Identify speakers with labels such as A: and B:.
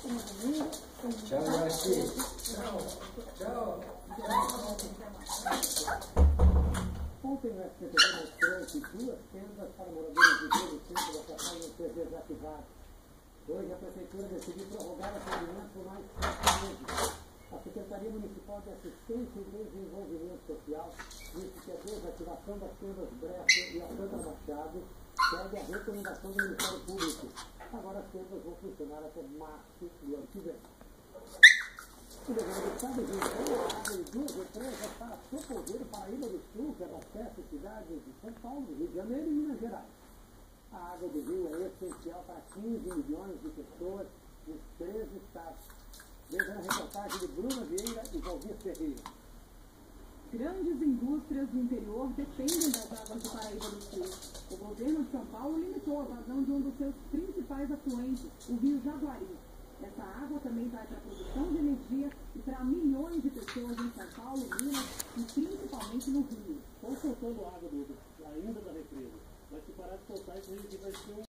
A: Tchau, Yoshi. Tchau.
B: Ontem nós recebemos três e duas tendas para moradores de todo o centro da capital não ser desativados. Hoje a Prefeitura decidiu prorrogar o atendimento por mais 4 meses. A Secretaria Municipal de Assistência e Desenvolvimento Social disse que a desativação das tendas Brecha e a Santa Machado segue a recomendação do Ministério Público. Agora as tendas vão funcionar até março do ano que vem. O governo do estado de a água de 2 represas para Socorro, Paraíba do Sul, que abastece cidades de São Paulo, Rio de Janeiro e Minas Gerais. A água do rio é essencial para 15 milhões de pessoas nos 13 estados. Veja na reportagem de Bruna Vieira e Valdir Ferreira.
C: Grandes indústrias do interior dependem das águas do Paraíba do Sul. O governo de São Paulo limitou a vazão de um dos seus principais afluentes, o rio Jaguari. Essa água também vai para a produção de energia e para milhões de pessoas em São Paulo, Minas e principalmente no Rio.
B: Estão soltando água ainda da represa, mas se parar de soltar, isso vai ser